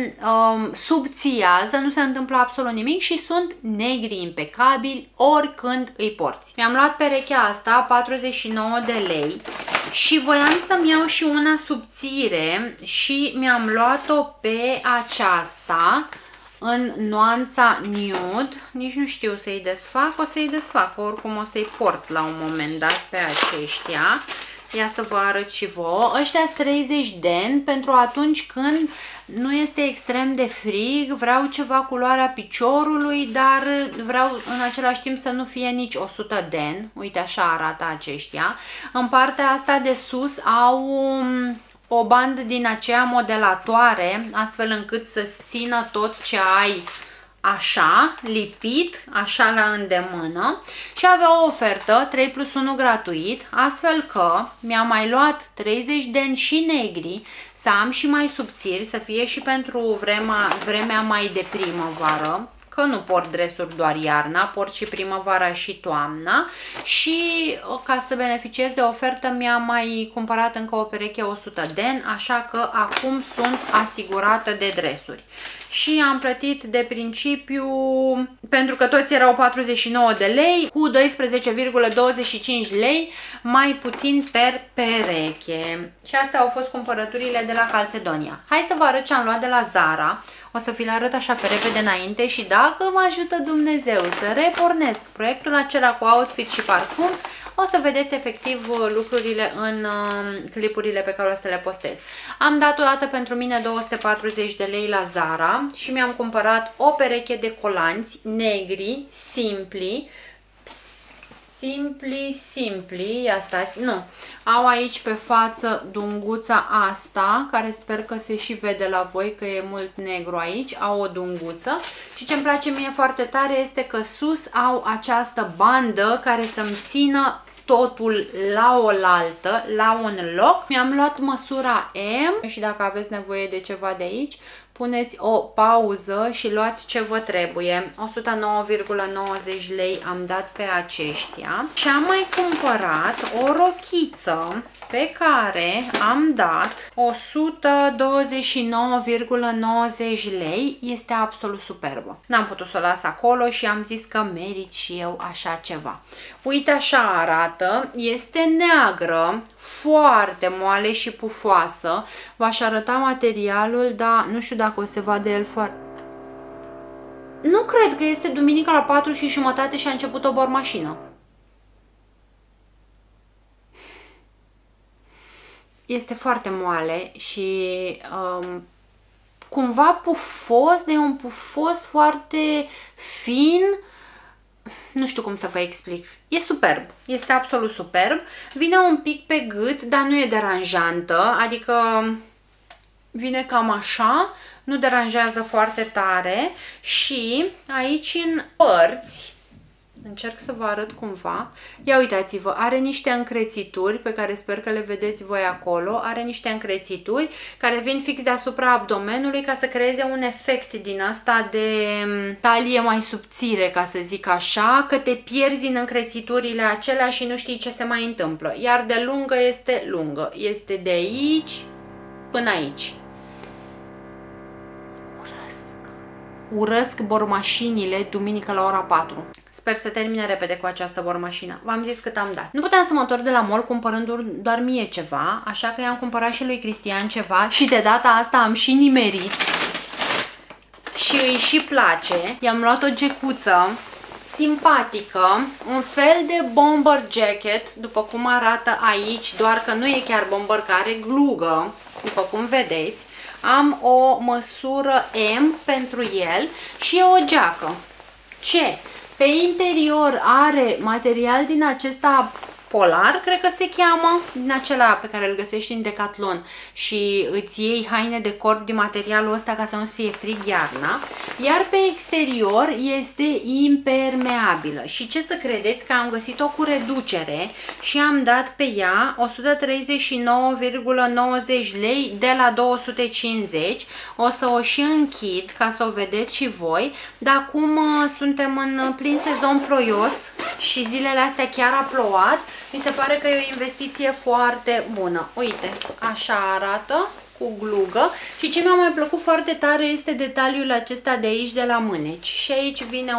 subțiază, nu se întâmplă absolut nimic și sunt negri impecabili oricând îi porți. Mi-am luat perechea asta, 49 de lei, și voiam să-mi iau și una subțire și mi-am luat-o pe aceasta în nuanța nude, nici nu știu să-i desfac, o să-i desfac, oricum o să-i port la un moment dat pe aceștia. Ia să vă arăt și vouă. Ăștia sunt 30 den pentru atunci când nu este extrem de frig, vreau ceva culoarea piciorului, dar vreau în același timp să nu fie nici 100 den. Uite, așa arată aceștia. În partea asta de sus au o bandă din aceea modelatoare, astfel încât să-ți țină tot ce ai așa, lipit, așa la îndemână, și avea o ofertă 3+1 gratuit, astfel că mi-am mai luat 30 den și negri, să am și mai subțiri, să fie și pentru vremea mai de primăvară, că nu port dresuri doar iarna, port și primăvara și toamna, și ca să beneficiez de ofertă mi-am mai cumpărat încă o pereche 100 den, așa că acum sunt asigurată de dresuri. Și am plătit de principiu, pentru că toți erau 49 de lei, cu 12,25 lei mai puțin per pereche. Și astea au fost cumpărăturile de la Calzedonia. Hai să vă arăt ce am luat de la Zara. O să vi le arăt așa pe repede înainte și dacă mă ajută Dumnezeu să repornesc proiectul acela cu outfit și parfum, o să vedeți efectiv lucrurile în clipurile pe care o să le postez. Am dat o dată pentru mine 240 de lei la Zara și mi-am cumpărat o pereche de colanți negri, simpli, ia stați, nu, au aici pe față dunguța asta, care sper că se și vede la voi că e mult negru aici, au o dunguță, și ce îmi place mie foarte tare este că sus au această bandă care să-mi țină totul la oaltă, la un loc. Mi-am luat măsura M și dacă aveți nevoie de ceva de aici, puneți o pauză și luați ce vă trebuie. 109,90 lei am dat pe aceștia și am mai cumpărat o rochiță pe care am dat 129,90 lei. Este absolut superbă. N-am putut să o las acolo și am zis că merit și eu așa ceva. Uite, așa arată. Este neagră, foarte moale și pufoasă. V-aș arăta materialul, dar nu știu dacă o se vadă el foarte... Nu cred că este duminică la 4:30 și a început o bormașină. Este foarte moale și cumva pufos, de un pufos foarte fin. Nu știu cum să vă explic. E superb. Este absolut superb. Vine un pic pe gât, dar nu e deranjantă. Adică vine cam așa. Nu deranjează foarte tare. Și aici în părți, încerc să vă arăt cumva. Ia uitați-vă, are niște încrețituri pe care sper că le vedeți voi acolo. Are niște încrețituri care vin fix deasupra abdomenului ca să creeze un efect din asta de talie mai subțire, ca să zic așa, că te pierzi în încrețiturile acelea și nu știi ce se mai întâmplă. Iar de lungă este lungă. Este de aici până aici. Urăsc bormașinile duminică la ora 4. Sper să termine repede cu această bormașină. V-am zis cât am dat. Nu puteam să mă întorc de la mall cumpărând doar mie ceva, așa că i-am cumpărat și lui Cristian ceva și de data asta am și nimerit. Și îi și place. I-am luat o gecuță simpatică, un fel de bomber jacket, după cum arată aici, doar că nu e chiar bomber, că are glugă, după cum vedeți. Am o măsură M pentru el și e o geacă. Ce? Pe interior are material din acesta polar, cred că se cheamă, din acela pe care îl găsești în Decathlon și îți iei haine de corp din materialul ăsta ca să nu-ți fie frig iarna, iar pe exterior este impermeabilă. Și ce să credeți că am găsit-o cu reducere și am dat pe ea 139,90 lei de la 250. O să o și închid ca să o vedeți și voi, dar acum suntem în plin sezon ploios și zilele astea chiar a plouat. Mi se pare că e o investiție foarte bună. Uite, așa arată, cu glugă. Și ce mi-a mai plăcut foarte tare este detaliul acesta de aici, de la mâneci. Și aici vine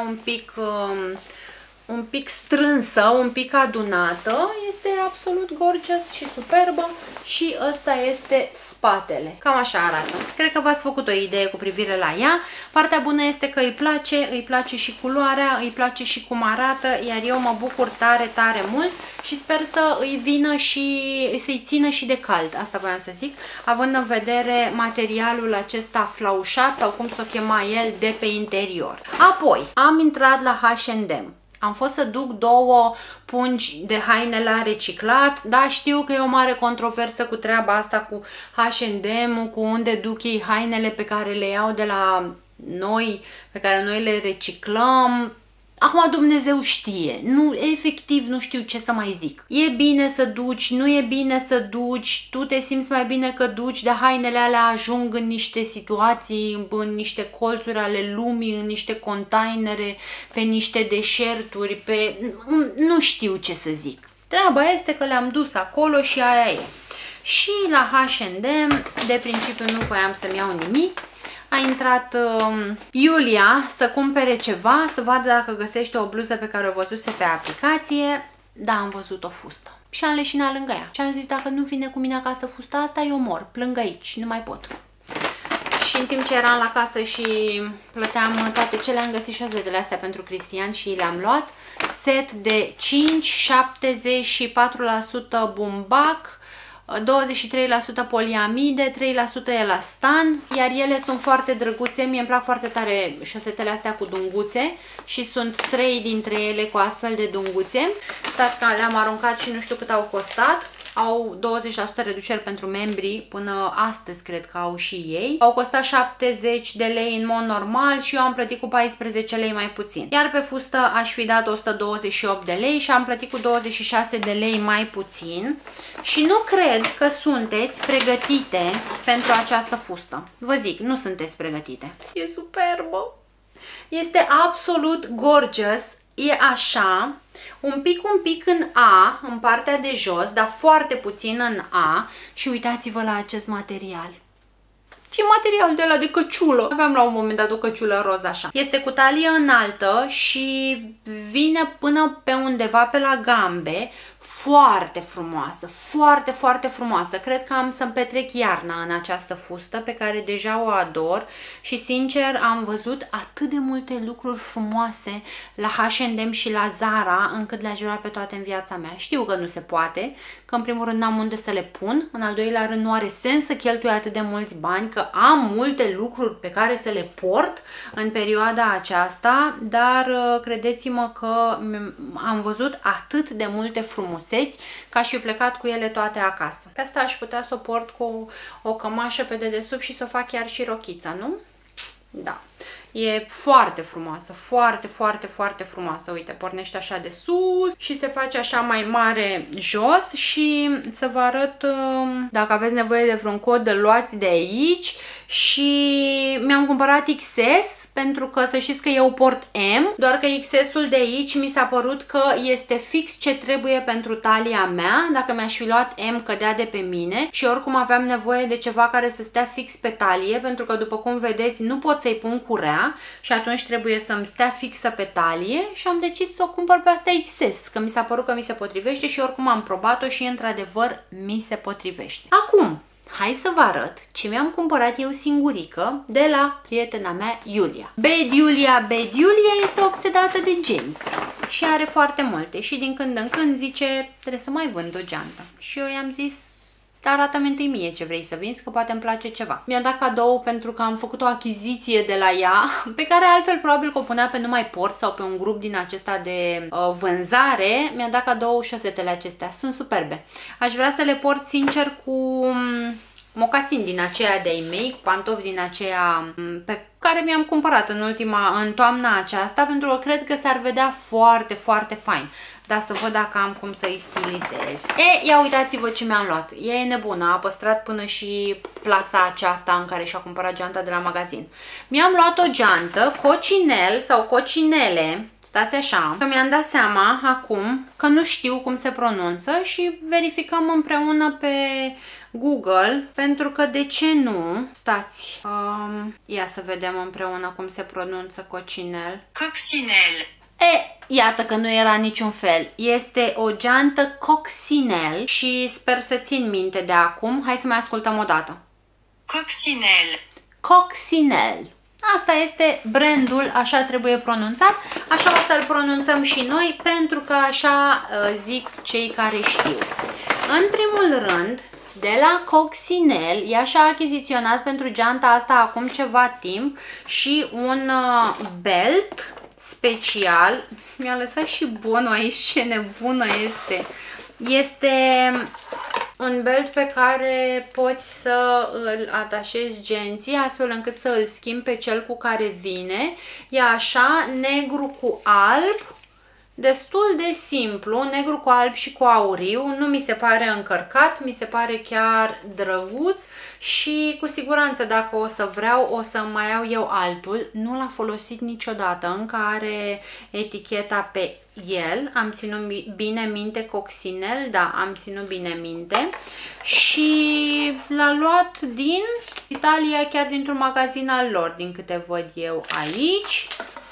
un pic strânsă, un pic adunată. Este absolut gorgeous și superbă. Și ăsta este spatele. Cam așa arată. Cred că v-ați făcut o idee cu privire la ea. Partea bună este că îi place și culoarea, îi place și cum arată, iar eu mă bucur tare, tare mult și sper să îi vină și să-i țină și de cald. Asta voiam să zic, având în vedere materialul acesta flaușat sau cum s-o chema el de pe interior. Apoi, am intrat la H&M. Am fost să duc 2 pungi de haine la reciclat, da, știu că e o mare controversă cu treaba asta cu H&M, cu unde duc ei hainele pe care le iau de la noi, pe care noi le reciclăm. Acum Dumnezeu știe, efectiv nu știu ce să mai zic. E bine să duci, nu e bine să duci, tu te simți mai bine că duci, dar hainele alea ajung în niște situații, în niște colțuri ale lumii, în niște containere, pe niște deșerturi, nu știu ce să zic. Treaba este că le-am dus acolo și aia e. Și la H&M, de principiu nu voiam să-mi iau nimic. A intrat Iulia să cumpere ceva, să vadă dacă găsește o bluză pe care o văzuse pe aplicație. Da, am văzut o fustă. Și am leșinat lângă ea. Și am zis, dacă nu vine cu mine acasă fusta asta, eu mor. Plâng aici, nu mai pot. Și în timp ce eram la casă și plăteam toate cele, am găsit șosetele astea pentru Cristian și le-am luat. Set de 5, 74% bumbac, 23% poliamide, 3% elastan, iar ele sunt foarte drăguțe. Mie îmi plac foarte tare șosetele astea cu dunguțe și sunt 3 dintre ele cu astfel de dunguțe. Stați că le-am aruncat și nu știu cât au costat. Au 20% reduceri pentru membrii, până astăzi cred că au și ei. Au costat 70 de lei în mod normal și eu am plătit cu 14 lei mai puțin. Iar pe fustă aș fi dat 128 de lei și am plătit cu 26 de lei mai puțin. Și nu cred că sunteți pregătite pentru această fustă. Vă zic, nu sunteți pregătite. E superbă! Este absolut gorgeous. E așa, un pic în A, în partea de jos, dar foarte puțin în A. Și uitați-vă la acest material. Ce material de la de căciulă. Aveam la un moment dat o căciulă roz așa. Este cu talie înaltă și vine până pe undeva pe la gambe. Foarte frumoasă, foarte frumoasă. Cred că am să-mi petrec iarna în această fustă pe care deja o ador și sincer am văzut atât de multe lucruri frumoase la H&M și la Zara încât le-aș vrea pe toate în viața mea. Știu că nu se poate, că în primul rând n-am unde să le pun, în al doilea rând nu are sens să cheltui atât de mulți bani, că am multe lucruri pe care să le port în perioada aceasta, dar credeți-mă că am văzut atât de multe frumuseți că aș fi plecat cu ele toate acasă. Pe asta aș putea să o port cu o cămașă pe dedesubt și să o fac chiar și rochița, nu? Da. E foarte frumoasă, foarte frumoasă. Uite, pornește așa de sus și se face așa mai mare jos și să vă arăt, dacă aveți nevoie de vreun cod, îl luați de aici. Și mi-am cumpărat XS pentru că să știți că eu port M, doar că XS-ul de aici mi s-a părut că este fix ce trebuie pentru talia mea. Dacă mi-aș fi luat M, cădea de pe mine și oricum aveam nevoie de ceva care să stea fix pe talie, pentru că după cum vedeți nu pot să-i pun curea și atunci trebuie să-mi stea fixă pe talie și am decis să o cumpăr pe asta XS, că mi s-a părut că mi se potrivește și oricum am probat-o și într-adevăr mi se potrivește. Acum, hai să vă arăt ce mi-am cumpărat eu singurică de la prietena mea, Iulia. Bad Iulia este obsedată de genți și are foarte multe și din când în când zice, trebuie să mai vând o geantă. Și eu i-am zis, arată-mi întâi mie ce vrei să vinzi, că poate îmi place ceva. Mi-a dat cadou pentru că am făcut o achiziție de la ea, pe care altfel probabil că o punea pe numai port sau pe un grup din acesta de vânzare. Mi-a dat cadou șosetele acestea, sunt superbe. Aș vrea să le port sincer cu mocasin din aceea de-ai mei, cu pantofi din aceea pe care mi-am cumpărat în toamna aceasta, pentru că cred că s-ar vedea foarte, foarte fain. Dar să văd dacă am cum să-i stilizez. Ia uitați-vă ce mi-am luat. E nebună, a păstrat până și plasa aceasta în care și-a cumpărat geanta de la magazin. Mi-am luat o geantă cocinel sau cocinele, stați așa, că mi-am dat seama acum că nu știu cum se pronunță și verificăm împreună pe Google, pentru că de ce nu? Stați, ia să vedem împreună cum se pronunță cocinel. Coccinelle. Iată că nu era niciun fel. Este o geantă Coccinelle și sper să țin minte de acum. Hai să mai ascultăm o dată. Coccinelle. Coccinelle. Asta este brandul, așa trebuie pronunțat. Așa o să-l pronunțăm și noi, pentru că așa zic cei care știu. În primul rând, de la Coccinelle, ea și-a achiziționat pentru geanta asta acum ceva timp și un belt special. Mi-a lăsat și bonul aici, ce nebună este. Este un belt pe care poți să îl atașezi genții astfel încât să îl schimbi pe cel cu care vine. E așa, negru cu alb. Destul de simplu, negru cu alb și cu auriu, nu mi se pare încărcat, mi se pare chiar drăguț și cu siguranță dacă o să vreau o să mai iau eu altul. Nu l-a folosit niciodată, încă are eticheta pe el, am ținut bine minte Coccinelle, da, am ținut bine minte și l-a luat din Italia, chiar dintr-un magazin al lor, din câte văd eu aici.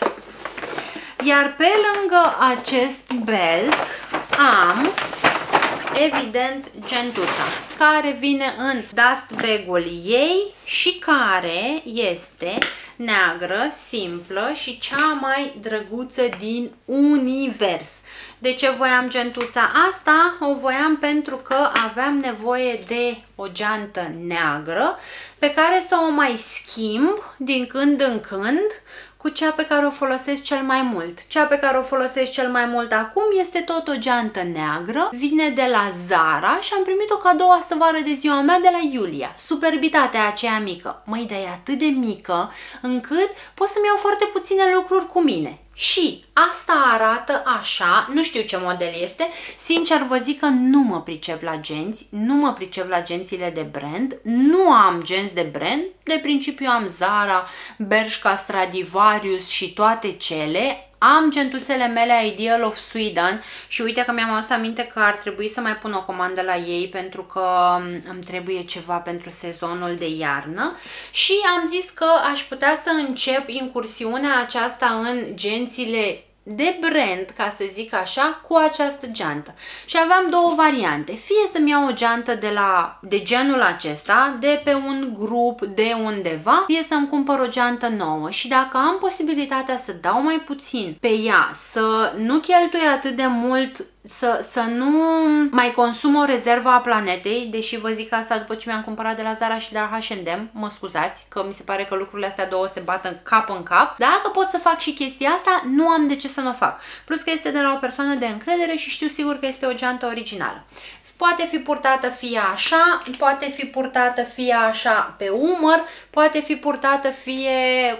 Iar pe lângă acest belt am, evident, gentuța, care vine în dust bag-ul ei și care este neagră, simplă și cea mai drăguță din univers. De ce voiam gentuța asta? O voiam pentru că aveam nevoie de o geantă neagră pe care să o mai schimb din când în când cu cea pe care o folosesc cel mai mult. Cea pe care o folosesc cel mai mult acum este tot o geantă neagră, vine de la Zara și am primit-o cadou astă vară de ziua mea de la Iulia. Superbitatea aceea mică. Măi, dar e atât de mică încât pot să-mi iau foarte puține lucruri cu mine. Și asta arată așa, nu știu ce model este, sincer vă zic că nu mă pricep la genți, nu mă pricep la gențile de brand, nu am genți de brand, de principiu am Zara, Bershka, Stradivarius și toate cele. Am gentuțele mele Ideal of Sweden și uite că mi-am adus aminte că ar trebui să mai pun o comandă la ei pentru că îmi trebuie ceva pentru sezonul de iarnă și am zis că aș putea să încep incursiunea aceasta în gențile de brand, ca să zic așa, cu această geantă. Și aveam două variante. Fie să-mi iau o geantă de genul acesta, de pe un grup, de undeva, fie să-mi cumpăr o geantă nouă. Și dacă am posibilitatea să dau mai puțin pe ea, să nu cheltui atât de mult, să nu mai consum o rezervă a planetei, deși vă zic asta după ce mi-am cumpărat de la Zara și de la H&M, mă scuzați, că mi se pare că lucrurile astea două se bat în cap. Dacă pot să fac și chestia asta, nu am de ce să nu o fac. Plus că este de la o persoană de încredere și știu sigur că este o geantă originală. Poate fi purtată fie așa, poate fi purtată fie așa pe umăr, poate fi purtată fie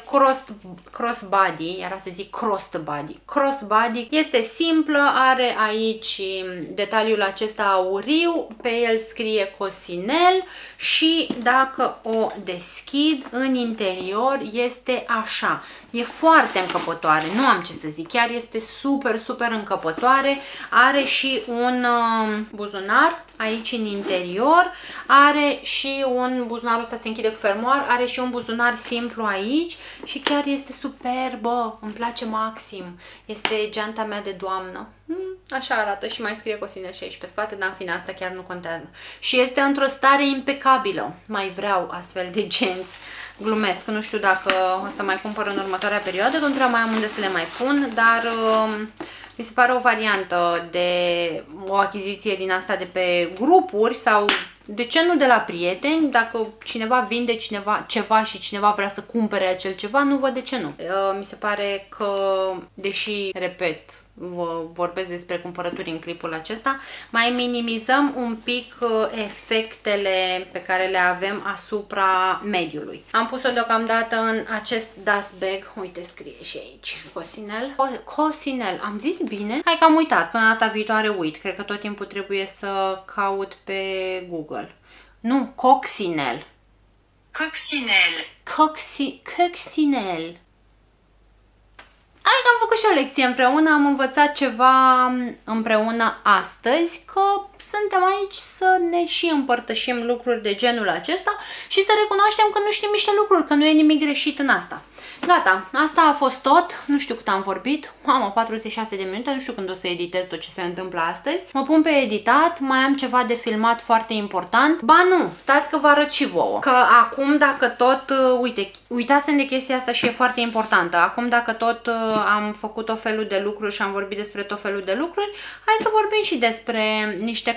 crossbody, era să zic crossbody. Crossbody este simplă, are aici detaliul acesta auriu, pe el scrie Coccinelle și dacă o deschid în interior este așa. E foarte încăpătoare, nu am ce să zic, chiar este super, super încăpătoare. Are și un buzunar aici în interior, are și un buzunarul ăsta se închide cu fermoar, are și un buzunar simplu aici și chiar este superbă, îmi place maxim. Este geanta mea de doamnă. Așa arată și mai scrie Coccinelle și aici pe spate, dar în fine asta chiar nu contează. Și este într-o stare impecabilă. Mai vreau astfel de genți. Glumesc, nu știu dacă o să mai cumpăr în următoarea perioadă, că nu prea mai am unde să le mai pun, dar Mi se pare o variantă de o achiziție din asta de pe grupuri sau de ce nu de la prieteni. Dacă cineva vinde ceva și cineva vrea să cumpere acel ceva, nu văd de ce nu. Mi se pare că, deși, repet, vorbesc despre cumpărături în clipul acesta, mai minimizăm un pic efectele pe care le avem asupra mediului. Am pus-o deocamdată în acest dust bag. Uite, scrie și aici Coccinelle. Coccinelle, am zis bine? Hai că am uitat, până data viitoare uit. Cred că tot timpul trebuie să caut pe Google. Nu, Coccinelle. Coccinelle. Coccinelle. Hai că am făcut și o lecție împreună, am învățat ceva împreună astăzi, că suntem aici să ne și împărtășim lucruri de genul acesta și să recunoaștem că nu știm niște lucruri, că nu e nimic greșit în asta. Gata, asta a fost tot, nu știu cât am vorbit, mamă, 46 de minute, nu știu când o să editez tot ce se întâmplă astăzi. Mă pun pe editat, mai am ceva de filmat foarte important. Ba nu, stați că vă arăt și vouă. Că acum dacă tot, uitați-mi de chestia asta și e foarte importantă. Acum dacă tot am făcut tot felul de lucruri și am vorbit despre tot felul de lucruri, hai să vorbim și despre niște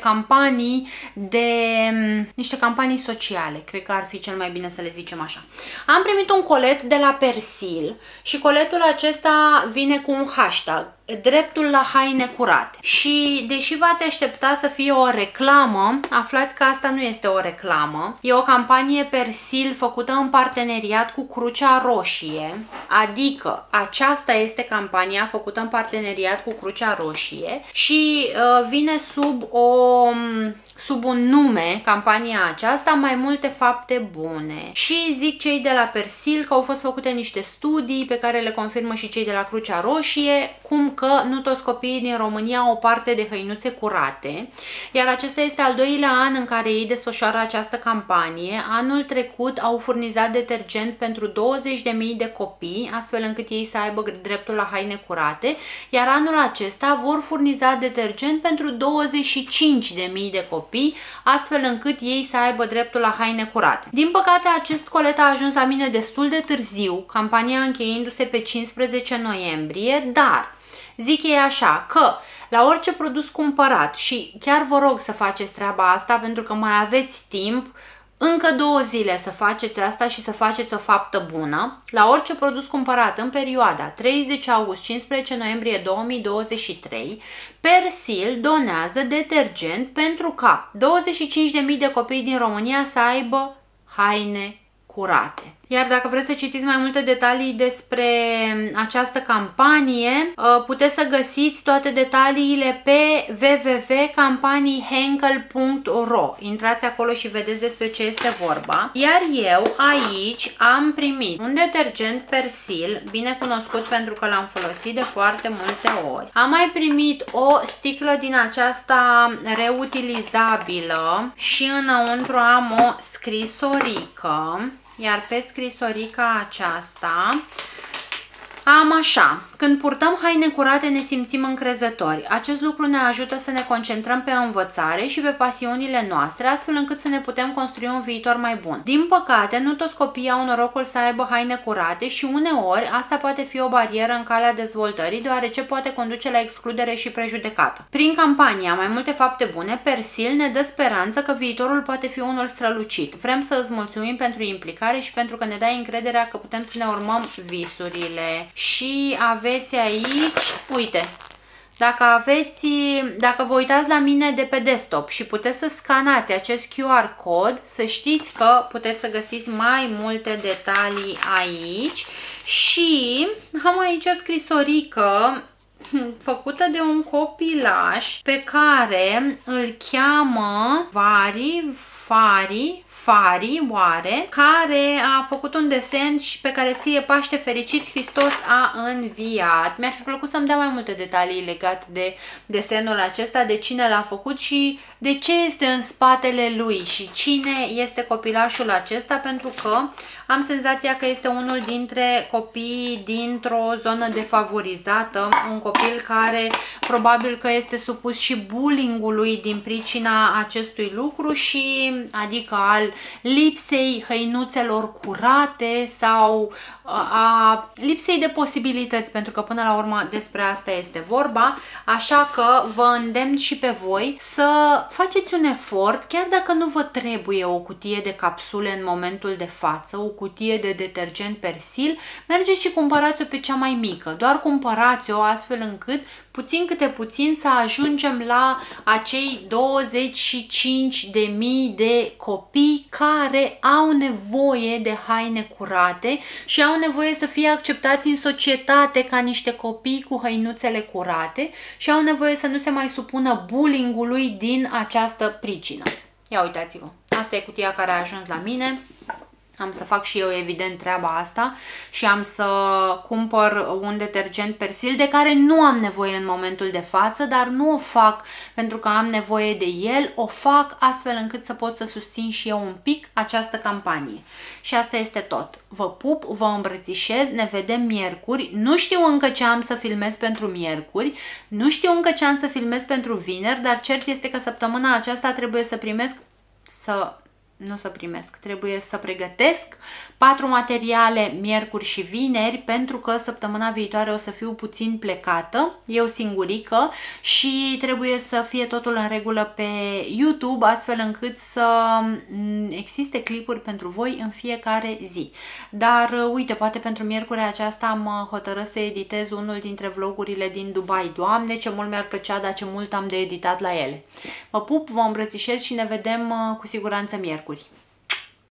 campanii sociale. Cred că ar fi cel mai bine să le zicem așa. Am primit un colet de la Persil și coletul acesta vine cu un hashtag, dreptul la haine curate. Și deși v-ați aștepta să fie o reclamă, aflați că asta nu este o reclamă. E o campanie Persil făcută în parteneriat cu Crucea Roșie, adică aceasta este campania făcută în parteneriat cu Crucea Roșie și vine sub un nume, campania aceasta, mai multe fapte bune. Și zic cei de la Persil că au fost făcute niște studii pe care le confirmă și cei de la Crucea Roșie, cum că nu toți copiii din România au parte de hăinuțe curate, iar acesta este al doilea an în care ei desfășoară această campanie. Anul trecut au furnizat detergent pentru 20.000 de copii, astfel încât ei să aibă dreptul la haine curate, iar anul acesta vor furniza detergent pentru 25.000 de copii, astfel încât ei să aibă dreptul la haine curate. Din păcate, acest colet a ajuns la mine destul de târziu, campania încheiindu-se pe 15 noiembrie, dar zic ei așa că la orice produs cumpărat, și chiar vă rog să faceți treaba asta pentru că mai aveți timp, încă 2 zile să faceți asta și să faceți o faptă bună, la orice produs cumpărat în perioada 30 august-15 noiembrie 2023, Persil donează detergent pentru ca 25.000 de copii din România să aibă haine curate. Iar dacă vreți să citiți mai multe detalii despre această campanie, puteți să găsiți toate detaliile pe www.campaniihenkel.ro. Intrați acolo și vedeți despre ce este vorba. Iar eu aici am primit un detergent Persil, bine cunoscut pentru că l-am folosit de foarte multe ori. Am mai primit o sticlă din aceasta reutilizabilă și înăuntru am o scrisorică. Iar pe scrisorica aceasta am așa: când purtăm haine curate ne simțim încrezători. Acest lucru ne ajută să ne concentrăm pe învățare și pe pasiunile noastre, astfel încât să ne putem construi un viitor mai bun. Din păcate, nu toți copiii au norocul să aibă haine curate și uneori asta poate fi o barieră în calea dezvoltării, deoarece poate conduce la excludere și prejudecată. Prin campania Mai multe fapte bune, Persil ne dă speranță că viitorul poate fi unul strălucit. Vrem să îți mulțumim pentru implicare și pentru că ne dai încrederea că putem să ne urmăm visurile. Și aveți aici, uite, dacă vă uitați la mine de pe desktop și puteți să scanați acest QR cod, să știți că puteți să găsiți mai multe detalii aici. Și am aici o scrisorică făcută de un copilaș pe care îl cheamă Fari, oare, care a făcut un desen și pe care scrie Paște fericit, Hristos a înviat. Mi-ar fi plăcut să-mi dea mai multe detalii legate de desenul acesta, de cine l-a făcut și de ce este în spatele lui și cine este copilașul acesta, pentru că am senzația că este unul dintre copiii dintr-o zonă defavorizată, un copil care probabil că este supus și bullying-ului din pricina acestui lucru și adică al lipsei hăinuțelor curate sau a lipsei de posibilități, pentru că până la urmă despre asta este vorba, așa că vă îndemn și pe voi să faceți un efort, chiar dacă nu vă trebuie o cutie de capsule în momentul de față, o cutie de detergent Persil, mergeți și cumpărați-o pe cea mai mică, doar cumpărați-o astfel încât puțin câte puțin să ajungem la acei 25.000 de copii care au nevoie de haine curate și au nevoie să fie acceptați în societate ca niște copii cu hăinuțele curate și au nevoie să nu se mai supună bullying-ului din această pricină. Ia uitați-vă, asta e cutia care a ajuns la mine. Am să fac și eu evident treaba asta și am să cumpăr un detergent Persil de care nu am nevoie în momentul de față, dar nu o fac pentru că am nevoie de el, o fac astfel încât să pot să susțin și eu un pic această campanie. Și asta este tot. Vă pup, vă îmbrățișez, ne vedem miercuri. Nu știu încă ce am să filmez pentru miercuri, nu știu încă ce am să filmez pentru vineri, dar cert este că săptămâna aceasta trebuie să trebuie să pregătesc 4 materiale miercuri și vineri, pentru că săptămâna viitoare o să fiu puțin plecată, eu singurică, și trebuie să fie totul în regulă pe YouTube, astfel încât să existe clipuri pentru voi în fiecare zi. Dar uite, poate pentru miercurea aceasta am hotărât să editez unul dintre vlogurile din Dubai. Doamne, ce mult mi-ar plăcea, dar ce mult am de editat la ele. Vă pup, vă îmbrățișez și ne vedem cu siguranță miercuri.